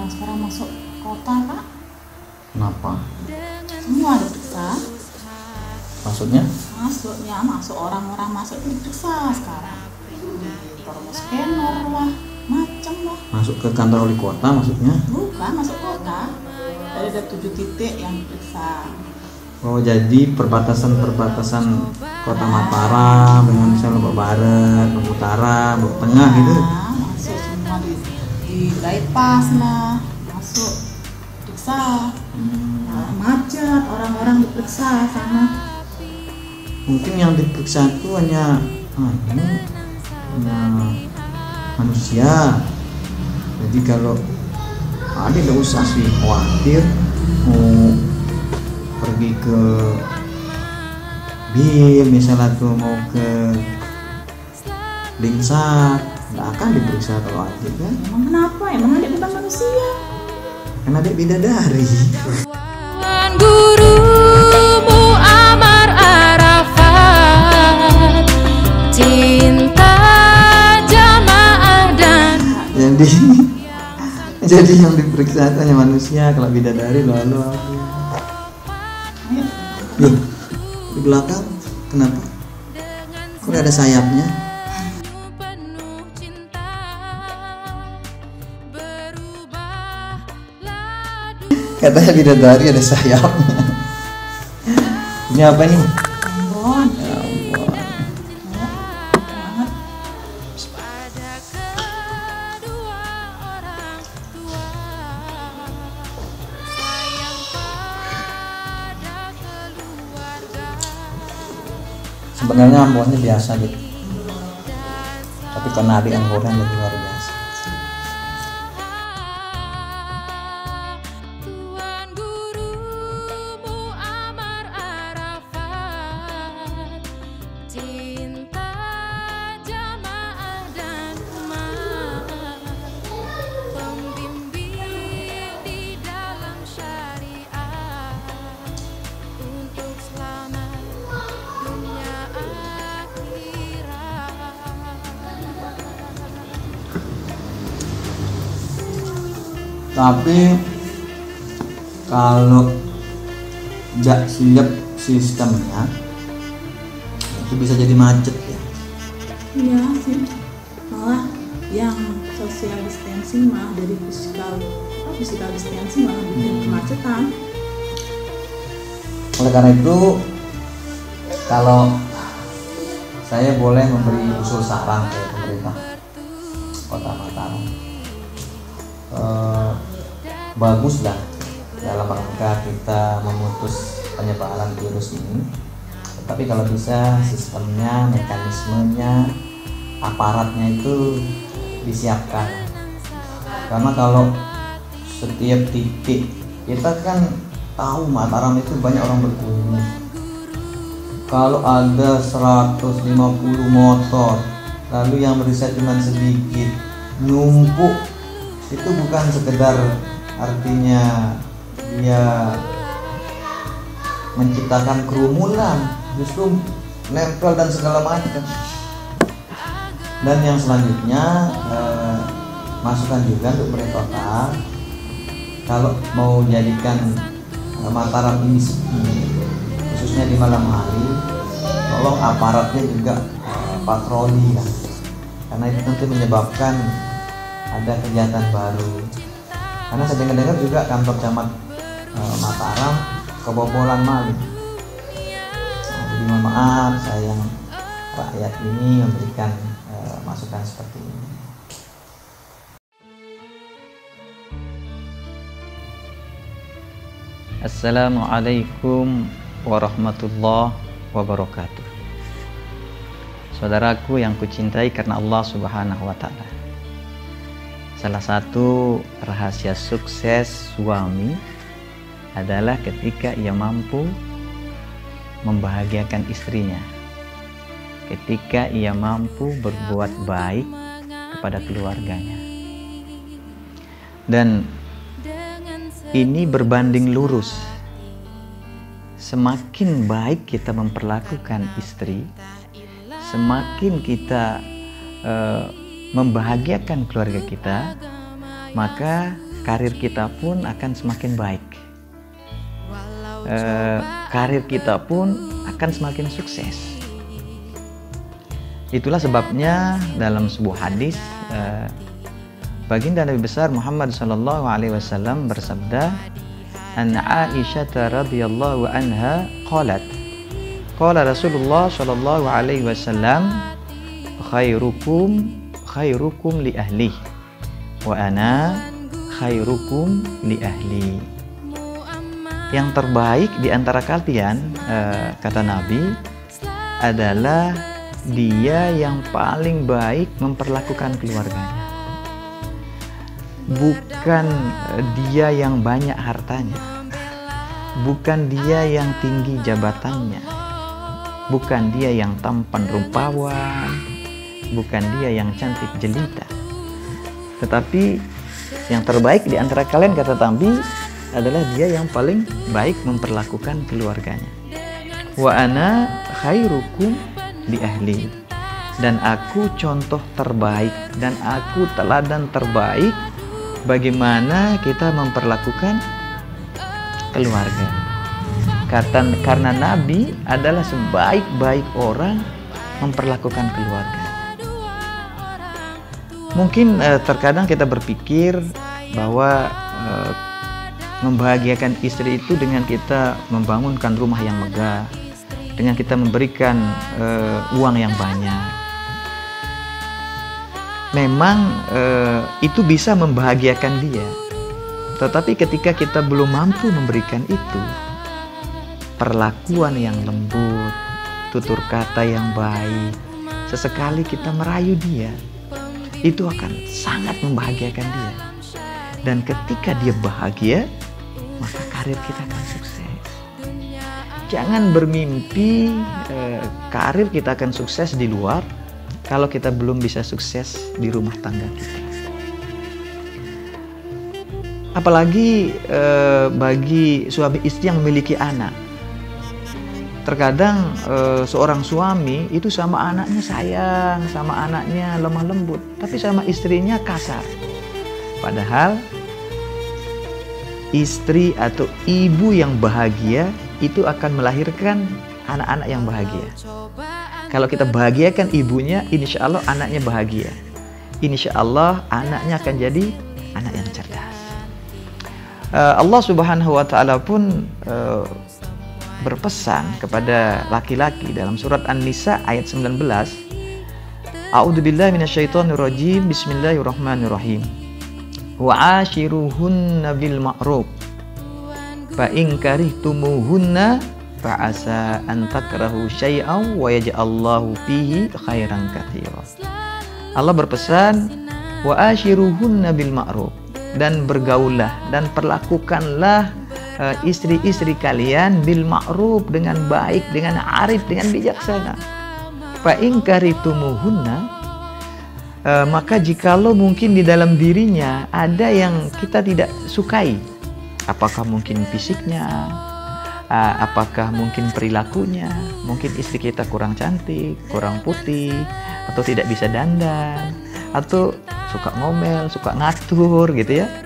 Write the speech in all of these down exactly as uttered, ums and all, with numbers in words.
orang sekarang masuk kota, Pak. Kenapa? Semua diperiksa. Maksudnya? Masuknya, masuk orang-orang masuk itu diperiksa sekarang. Terus scanner lah, macam lah. Masuk ke kantor wali kota maksudnya? Bukan, masuk kota. Dari ada tujuh titik yang diperiksa. Oh, jadi perbatasan-perbatasan kota Mataram dengan misalnya Lombok Barat, Lombok Utara, Lombok Tengah gitu. Nah, masuk semua di di bypass lah, masuk periksa. Hmm. Nah, macet, orang-orang diperiksa sana. Mungkin yang diperiksa itu hanya ah, ini, hanya manusia. Jadi kalau ada nggak usah sih khawatir mau pergi ke B I M misalnya tuh mau ke Lingsar nggak akan diperiksa kalau adik kan? Emang kenapa? Emang adik bukan manusia? Kan adik bidadari. Gurumu Amar Arafat, cinta jamaah dan Jadi jadi yang diperiksa itu hanya manusia, kalau bidadari lalu Loh, di belakang kenapa? Kok ada sayapnya? penuh cinta berubahlah Katanya bidadari ada sayapnya. Ini apa nih? Ambon. Ya ampun. Banget. pada kedua orang tua, sayang pada keluarga. Sebenarnya ambonnya biasa gitu. Tapi karena adik yang goreng lebih luar biasa. Tuan gurumu Amar Arafat, cinta jamaah dan umat, pembimbing di dalam syariat untuk selamat dunia akhirat. Tapi kalau nggak siap sistemnya itu bisa jadi macet ya. Iya sih. Malah yang social distancing malah dari physical apa physical distancing malah bikin kemacetan. Oleh karena itu, kalau saya boleh memberi usul saran ke pemerintah Kota Mataram, eh, baguslah dalam rangka kita memutus penyebaran virus ini. Tapi kalau bisa sistemnya, mekanismenya, aparatnya itu disiapkan. Karena kalau setiap titik kita kan tahu Mataram itu banyak orang berkunjung. Kalau ada seratus lima puluh motor, lalu yang merisa cuma sedikit, numpuk, itu bukan sekedar artinya dia menciptakan kerumunan, justru nempel dan segala macam. Dan yang selanjutnya eh, masukan juga untuk pemerintah kalau mau jadikan eh, Mataram ini sepi, khususnya di malam hari, tolong aparatnya juga eh, patroli lah, karena itu nanti menyebabkan ada kegiatan baru. Karena saya dengar-dengar juga kantor camat eh, Mataram kebobolan maling. Nah, jadi mohon maaf saya yang rakyat ini memberikan eh, masukan seperti ini. Assalamualaikum warahmatullahi wabarakatuh. Saudaraku yang kucintai karena Allah Subhanahu wa taala. Salah satu rahasia sukses suami adalah ketika ia mampu membahagiakan istrinya. Ketika ia mampu berbuat baik kepada keluarganya. Dan ini berbanding lurus. Semakin baik kita memperlakukan istri, semakin kita uh, membahagiakan keluarga kita, maka karir kita pun akan semakin baik. Eh, karir kita pun akan semakin sukses. Itulah sebabnya dalam sebuah hadis eh, baginda Nabi besar Muhammad sallallahu alaihi wasallam bersabda, an Aisyah radhiyallahu anha qalat, qala Rasulullah sallallahu alaihi wasallam, khairukum khairukum li ahli wa ana khairukum li ahli. Yang terbaik di antara kalian, eh, kata Nabi, adalah dia yang paling baik memperlakukan keluarganya. Bukan dia yang banyak hartanya, bukan dia yang tinggi jabatannya, bukan dia yang tampan rupawan, bukan dia yang cantik jelita, tetapi yang terbaik di antara kalian, kata Nabi, adalah dia yang paling baik memperlakukan keluarganya. Wa ana khairukum li ahli, dan aku contoh terbaik dan aku teladan terbaik bagaimana kita memperlakukan keluarga. Kata, karena Nabi adalah sebaik-baik orang memperlakukan keluarga. Mungkin eh, terkadang kita berpikir bahwa eh, membahagiakan istri itu dengan kita membangunkan rumah yang megah, dengan kita memberikan uh, uang yang banyak. Memang uh, itu bisa membahagiakan dia, tetapi ketika kita belum mampu memberikan itu, perlakuan yang lembut, tutur kata yang baik, sesekali kita merayu dia, itu akan sangat membahagiakan dia. Dan ketika dia bahagia, maka karir kita akan sukses. Jangan bermimpi eh, karir kita akan sukses di luar kalau kita belum bisa sukses di rumah tangga kita. Apalagi eh, bagi suami istri yang memiliki anak. Terkadang eh, seorang suami itu sama anaknya sayang, sama anaknya lemah lembut, tapi sama istrinya kasar. Padahal istri atau ibu yang bahagia itu akan melahirkan anak-anak yang bahagia. Kalau kita bahagiakan ibunya, insya Allah anaknya bahagia. Insya Allah anaknya akan jadi anak yang cerdas. Uh, Allah Subhanahu Wa Taala pun uh, berpesan kepada laki-laki dalam surat An-Nisa ayat sembilan belas. A'udzubillahi minasyaitonirrajim. Bismillahirrahmanirrahim. Wa ashiruhunna bil ma'ruf fa in karihtumuhunna fa asa an takrahu syai'an wa yaj'allahu fihi khairan katsira. Allah berpesan, wa ashiruhunna bil ma'ruf, dan bergaullah dan perlakukanlah uh, istri-istri kalian bil ma'ruf, dengan baik, dengan arif, dengan bijaksana. Fa in karihtumuhunna, Uh, maka jikalau mungkin di dalam dirinya ada yang kita tidak sukai, apakah mungkin fisiknya, uh, apakah mungkin perilakunya, mungkin istri kita kurang cantik, kurang putih, atau tidak bisa dandan, atau suka ngomel, suka ngatur gitu ya.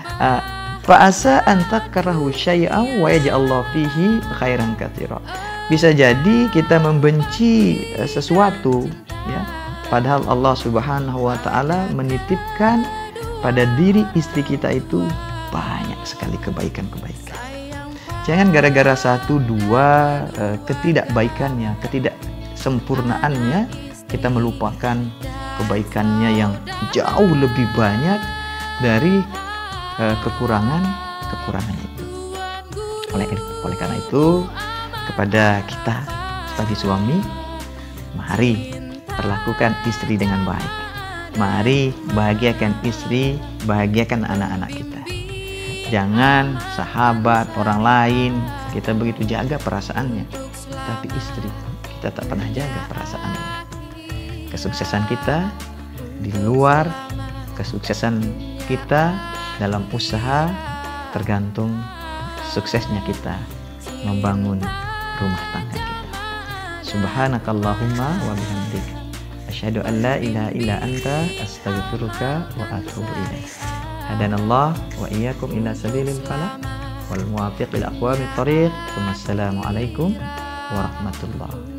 Fa'asa an takrahu syai'an wa yaj'allahu fihi khairan katsira. Bisa jadi kita membenci uh, sesuatu, ya, padahal Allah Subhanahu Wa Taala menitipkan pada diri istri kita itu banyak sekali kebaikan-kebaikan. Jangan gara-gara satu dua uh, ketidakbaikannya, ketidaksempurnaannya, kita melupakan kebaikannya yang jauh lebih banyak dari uh, kekurangan-kekurangannya itu. Oleh, oleh karena itu, kepada kita sebagai suami, mari perlakukan istri dengan baik. Mari bahagiakan istri, bahagiakan anak-anak kita. Jangan sahabat, orang lain kita begitu jaga perasaannya, tapi istri kita tak pernah jaga perasaannya. Kesuksesan kita di luar, kesuksesan kita dalam usaha tergantung suksesnya kita membangun rumah tangga kita. Subhanakallahumma wa bihamdik, asyhadu an la ilaha illa anta, astaghfiruka wa atubu ilaik. Hadanallah wa iyyakum ila sabilil falah wal muwafiq ila aqwamit thariq. Wassalamualaikum warahmatullahi